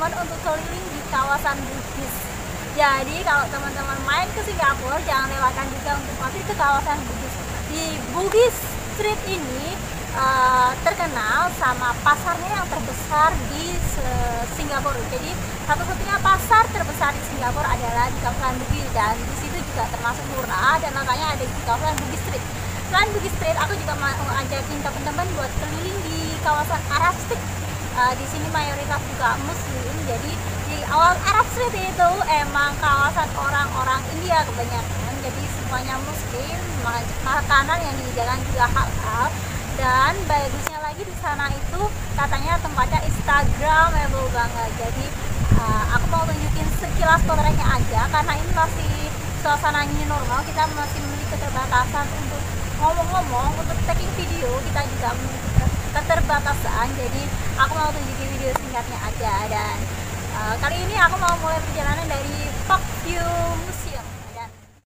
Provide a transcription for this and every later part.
teman-teman untuk keliling di kawasan Bugis. Jadi kalau teman-teman main ke Singapura, jangan lewatkan juga untuk mampir ke kawasan Bugis. Di Bugis Street ini terkenal sama pasarnya yang terbesar di Singapura. Jadi satu-satunya pasar terbesar di Singapura adalah di kawasan Bugis, dan di situ juga termasuk murah, dan makanya ada di kawasan Bugis Street. Selain Bugis Street, aku juga mau ajakin teman-teman buat keliling di kawasan Arab Street. Di sini mayoritas juga Muslim, jadi di awal Arab Street itu emang kawasan orang-orang India kebanyakan, jadi semuanya Muslim, makanan yang dijalan juga halal. Dan bagusnya lagi di sana itu katanya tempatnya Instagramable banget. Jadi aku mau tunjukin sekilas potretnya aja, karena ini masih suasananya normal, kita masih memiliki keterbatasan untuk ngomong-ngomong, untuk taking video kita juga memiliki keterbatasan. Jadi aku mau tunjukin video singkatnya aja. Dan kali ini aku mau mulai perjalanan dari Parkview Museum. Dan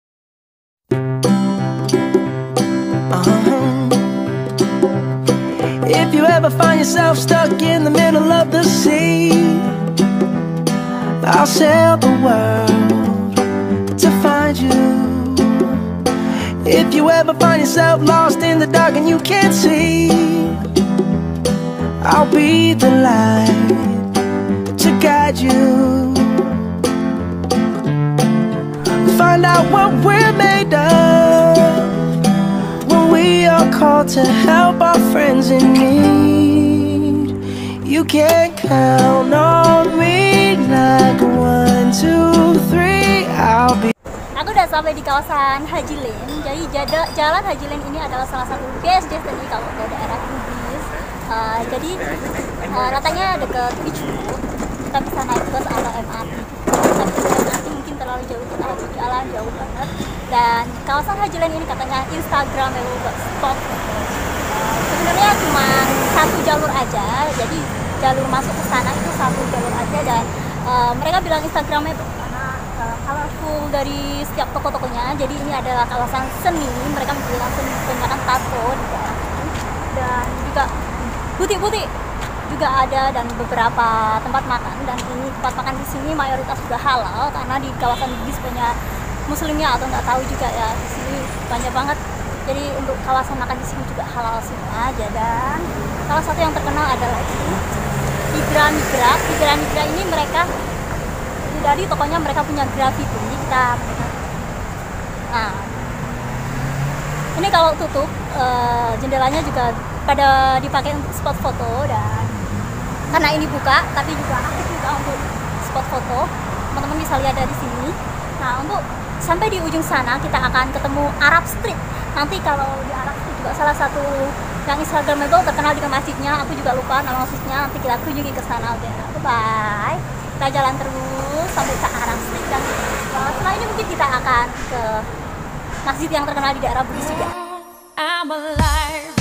if you ever find yourself stuck in the middle of the sea, I'll sail the world to find you. If you ever find yourself lost in the dark and you can't see, I'll be the light to guide you. Find out what we're made of when we are called to help our friends in need. You can count on me like 1, 2, 3, I'll be. aku udah sampai di kawasan Haji Lane. Jadi jalan Haji Lane ini adalah salah satu best destinasi kalau ke daerah Bugis. Jadi ratanya deket Beachwood, kita bisa naik bus atau MRT. Tapi MRT mungkin terlalu jauh, kita harus jalan jauh banget. Dan kawasan Haji Lane ini katanya Instagramable spot. Sebenarnya cuma satu jalur aja, jadi jalur masuk ke sana itu satu jalur aja, dan mereka bilang Instagramable karena colorful dari setiap toko-tokonya. Jadi ini adalah kawasan seni, mereka bilang seni, kebanyakan tato di dalam ini, dan juga butik-butik juga ada, dan beberapa tempat makan. Dan ini tempat makan di sini mayoritas juga halal, karena di kawasan Bugis banyak muslimnya atau nggak tahu juga ya, di sini banyak banget. Jadi untuk kawasan makan di sini juga halal semua aja. Dan salah satu yang terkenal adalah ini Higra Migra. Higra Migra ini mereka dari tokonya mereka punya graffiti. Nah, ini kalau tutup jendelanya juga pada dipakai untuk spot foto, dan karena ini buka tapi juga aktif juga untuk spot foto, teman-teman bisa lihat dari sini. Nah, untuk sampai di ujung sana kita akan ketemu Arab Street. Nanti kalau di Arab Street juga salah satu yang Instagramable terkenal dengan masjidnya, aku juga lupa nama masjidnya, nanti kita kunjungi ke sana. Oke, bye. Kita jalan terus sampai ke Arab Street, dan setelah ini mungkin kita akan ke masjid yang terkenal di daerah Bugis juga. I'm alive.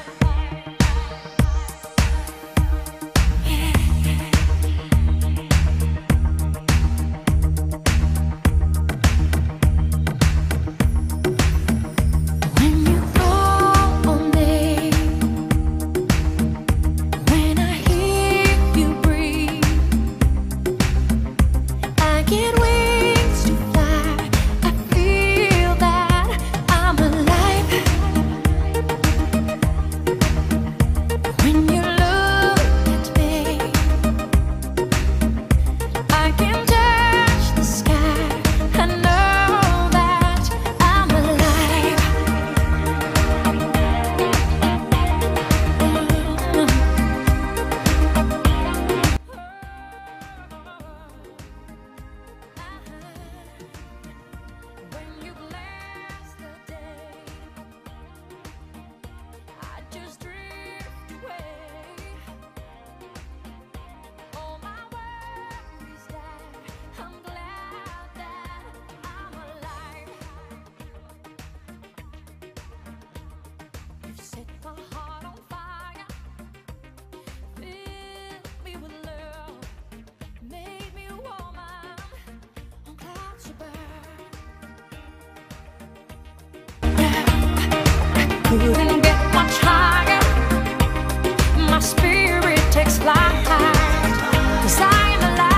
Couldn't get much higher. My spirit takes flight, 'cause I am alive.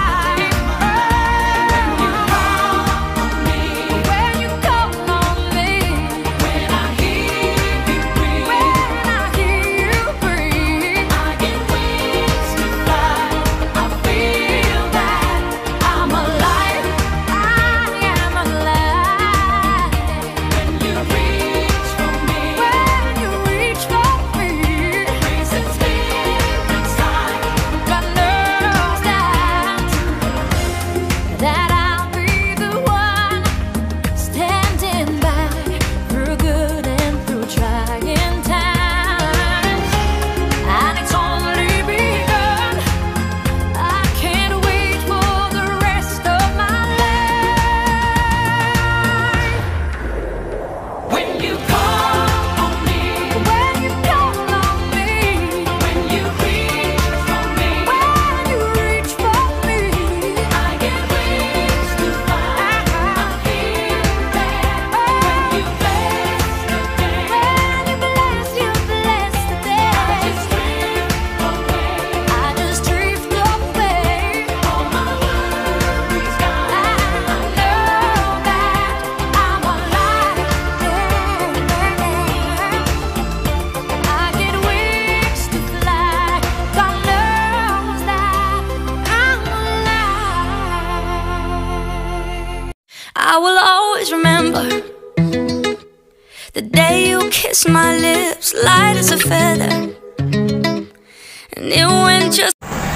that I'll be the one standing by through good and through trying times. And it's only begun. I can't wait for the rest of my life. When you call on me, when you call on me, when you reach for me, when you reach for me, I get wings to fly. I'm here there. When you bless the day, when you bless the day, I just drift away. All my worries gone. I know that I'm alive. I get wings to fly. God knows that I'm alive. I will always remember the day you kissed my lips, light as a feather, and it went just.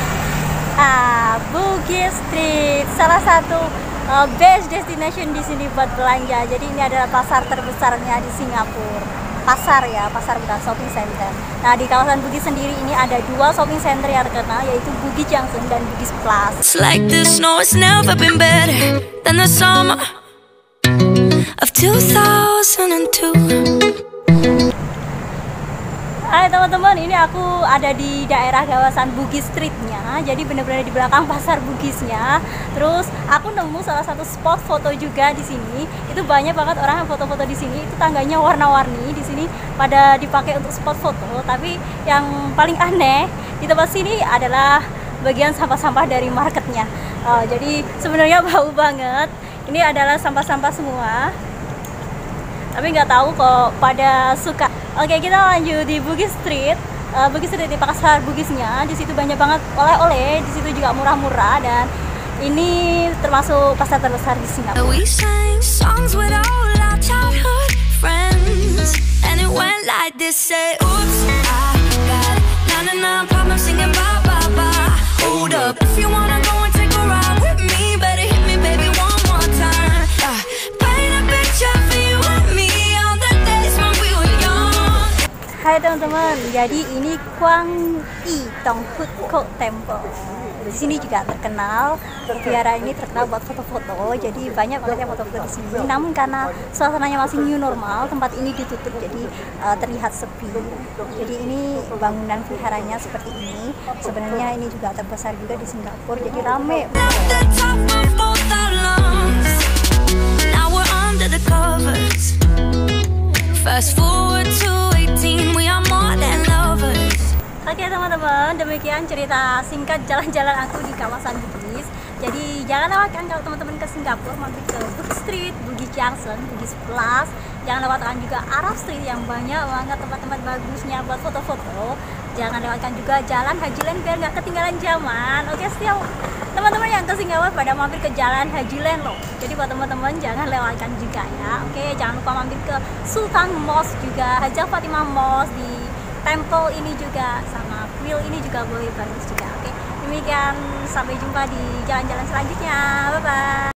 Bugis Street, salah satu best destination di sini buat belanja. Jadi ini adalah pasar terbesarnya di Singapura. Pasar ya, pasar bukan shopping center. Nah, di kawasan Bugis sendiri ini ada dua shopping center yang terkenal, yaitu Bugis Junction dan Bugis Plus. It's like this, no, it's never been better than the summer of 2002. Hai teman-teman, ini aku ada di daerah kawasan Bugis Streetnya. Jadi benar-benar di belakang pasar Bugisnya. Terus aku nemu salah satu spot foto juga di sini. Itu banyak banget orang yang foto-foto di sini. Itu tangganya warna-warni di sini pada dipakai untuk spot foto. Tapi yang paling aneh di tempat sini adalah bagian sampah-sampah dari marketnya. Jadi sebenarnya bau banget. Ini adalah sampah-sampah semua. Tapi nggak tahu kok pada suka. Oke, kita lanjut di Bugis Street. Bugis Street di pasar Bugisnya. Di situ banyak banget oleh-oleh. Di situ juga murah-murah dan ini termasuk pasar terbesar di Singapura. We sang songs with all our childhood friends, and it went like this. Say, oops, I got 99 problems singing bye bye bye. Hold up, if you wanna go and take a ride with me, better hit me, baby, one more time. Paint a picture for you and me on the days when we were young. Hai teman-teman, jadi ini Kwang I Tong Hut Ko Temple. Di sini juga terkenal, vihara ini terkenal buat foto-foto. Jadi banyak banget yang foto-foto di sini. Namun karena suasananya masih new normal, tempat ini ditutup jadi terlihat sepi. Jadi ini bangunan viharanya seperti ini. Sebenarnya ini juga terbesar juga di Singapura. Jadi rame. At the top of both our lungs. Now we're under the covers. Fast forward to 18, we are more than lovers. Oke teman-teman, demikian cerita singkat jalan-jalan aku di kawasan Bugis. Jadi jangan lewatkan kalau teman-teman ke Singapura, mampir ke Bugis Street, Bugis Junction, Bugis Plus. Jangan lewatkan juga Arab Street yang banyak banget tempat-tempat bagusnya buat foto-foto. Jangan lewatkan juga Jalan Haji Lane biar nggak ketinggalan zaman. Oke, setiap teman-teman yang ke Singapura pada mampir ke Jalan Haji Lane loh. Jadi buat teman-teman jangan lewatkan juga ya. Oke, jangan lupa mampir ke Sultan Mosque juga, Hajjah Fatimah Mosque, di temple ini juga, sama kuil ini juga boleh bagus juga. Oke, demikian, sampai jumpa di jalan-jalan selanjutnya. Bye bye.